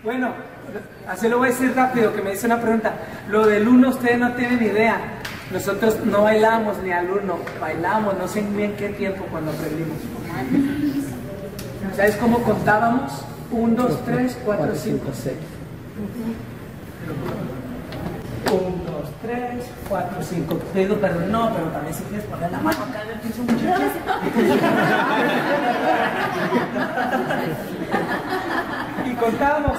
Bueno, así lo voy a decir rápido, que me dice una pregunta. Lo del uno ustedes no tienen idea. Nosotros no bailamos ni al uno, bailamos, no sé bien qué tiempo cuando aprendimos. ¿Sabes cómo contábamos? 1, 2, 3, 4, 5, 6. 1, 2, 3, 4, 5. Pido perdón, no, pero también si quieres poner la mano acá en el piso, muchachos. Y contamos.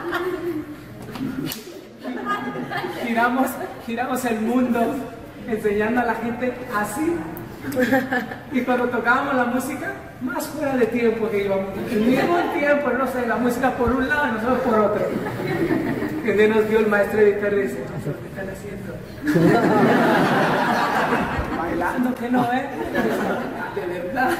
Giramos el mundo enseñando a la gente así. Y cuando tocábamos la música, más fuera de tiempo que íbamos. El mismo tiempo, no sé, la música por un lado y nosotros por otro. Que Dios nos dio el maestro editor y dice, ¿qué están haciendo? Bailando, ¿qué no es? De verdad.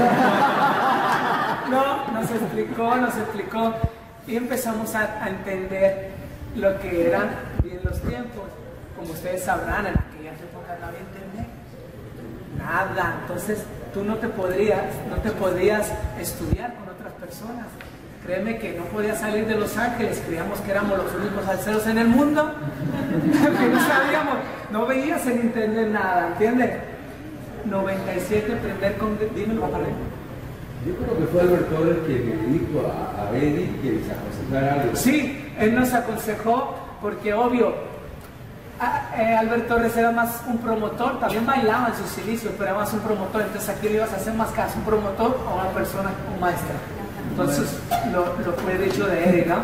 No, nos explicó y empezamos a entender lo que eran bien los tiempos. Como ustedes sabrán, en aquellas épocas no había internet, nada. Entonces tú no te podías estudiar con otras personas. Créeme que no podías salir de Los Ángeles, creíamos que éramos los únicos salseros en el mundo, que no sabíamos, no veías en internet nada, ¿entiendes? 97, primer congreso, dímelo, papá. Yo creo que fue Albert Torres que le dijo a Eddie que les aconsejara algo. Sí, él nos aconsejó, porque obvio, Albert Torres era más un promotor, también bailaba en sus inicios, pero era más un promotor. Entonces aquí le ibas a hacer más caso, un promotor o una persona, un maestro. Entonces lo fue dicho de Eddie, ¿no?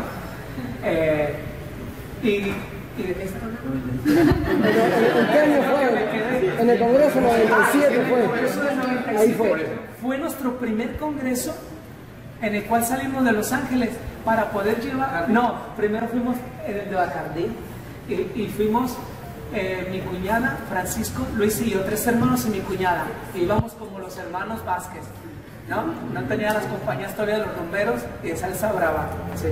¿Y de qué está hablando? ¿En qué año fue? En el Congreso 97 fue. Ahí fue. Fue nuestro primer congreso en el cual salimos de Los Ángeles para poder llevar... No, primero fuimos de Bacardí y fuimos mi cuñada, Francisco, Luis y yo, 3 hermanos y mi cuñada. E íbamos como los hermanos Vázquez, ¿no? No tenía las compañías todavía de los rumberos y de salsa brava, sí.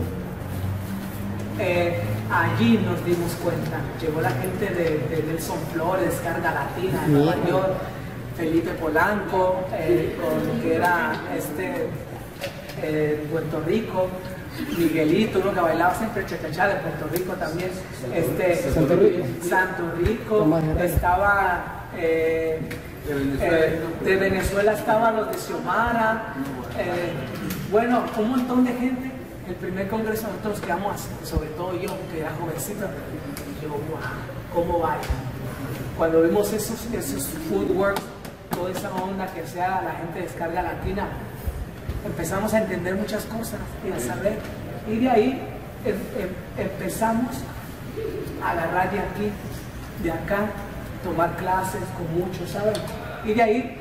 Allí nos dimos cuenta, llegó la gente de Nelson Flores, Descarga Latina, de Nueva York, Felipe Polanco, con que era Puerto Rico, Miguelito, uno que bailaba siempre chachachá de Puerto Rico también, Santo Rico, estaba de Venezuela estaban los de Xiomara, bueno, un montón de gente. El primer congreso nosotros quedamos, sobre todo yo, que era jovencito, yo, wow, ¿cómo baila? Cuando vimos esos footwork, toda esa onda que sea la gente de Descarga Latina, empezamos a entender muchas cosas y a saber. Y de ahí empezamos a agarrar de aquí, de acá, tomar clases con muchos, ¿saben? Y de ahí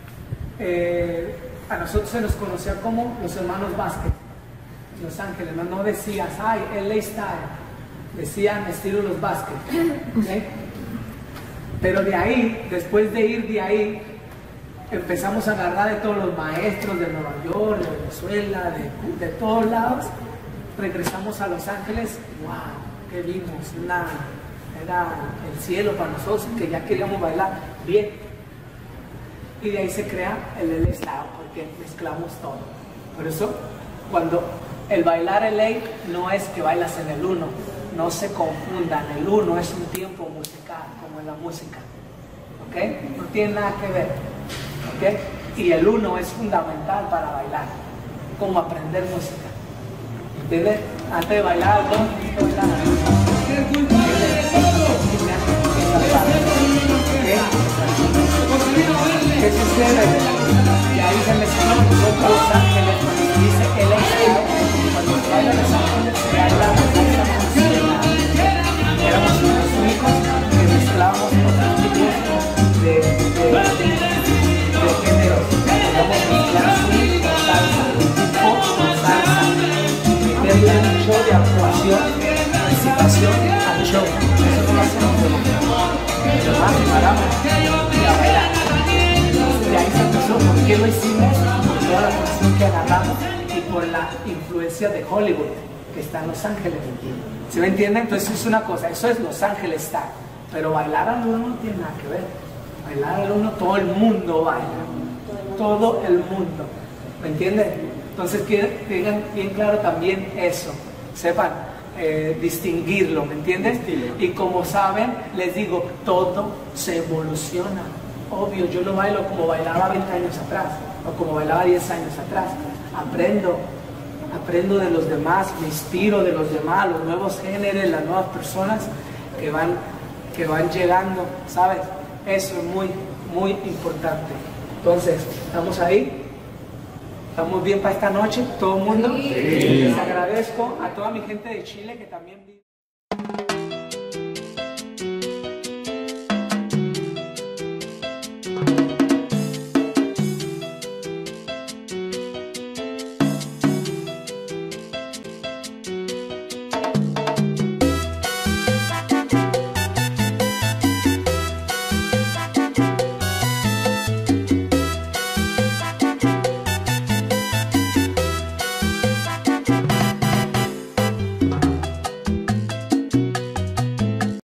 a nosotros se nos conocía como los hermanos Vázquez, Los Ángeles. No decías, ay, LA Style, decían estilo Los Vázquez, ¿sí? Pero de ahí, después de ir de ahí, empezamos a agarrar de todos los maestros de Nueva York, de Venezuela, de todos lados. Regresamos a Los Ángeles, wow, qué vimos, era el cielo para nosotros, que ya queríamos bailar bien. Y de ahí se crea el LA Style, porque mezclamos todo. Por eso, cuando el bailar LA no es que bailas en el uno, no se confundan, el uno es un tiempo musical, como en la música, ¿ok? No tiene nada que ver, ¿ok? Y el uno es fundamental para bailar, como aprender música, ¿entiendes? Antes de bailar, ¿no? ¿Qué sucede? Y ahí se mezcló nosotros Los Ángeles, cuando se dice LA Style, cuando se baila Los Ángeles, se baila la salsa funcional. Éramos los únicos que mezclábamos otros tipos de géneros. Podíamos mezclar swing con salsa, pop con salsa, meterle un show de actuación, recitación al show. Eso no lo hacemos de lo más paramos y a bailar. De ahí se empezó. ¿Por qué lo hicimos? Por toda la formación que agarramos y por la influencia de Hollywood que está en Los Ángeles. ¿Sí me entienden? Entonces es una cosa, eso es Los Ángeles Style. Pero bailar al uno no tiene nada que ver. Bailar al uno, todo el mundo baila. Todo el mundo. ¿Me entienden? Entonces que tengan bien claro también eso. sepan distinguirlo, ¿me entiendes? Y como saben, les digo, todo se evoluciona. Obvio, yo lo bailo como bailaba 20 años atrás, o como bailaba 10 años atrás. Aprendo de los demás, me inspiro de los demás, los nuevos géneros, las nuevas personas que van llegando, ¿sabes? Eso es muy, muy importante. Entonces, ¿estamos ahí? ¿Estamos bien para esta noche? ¿Todo el mundo? Sí. Les agradezco a toda mi gente de Chile que también vive.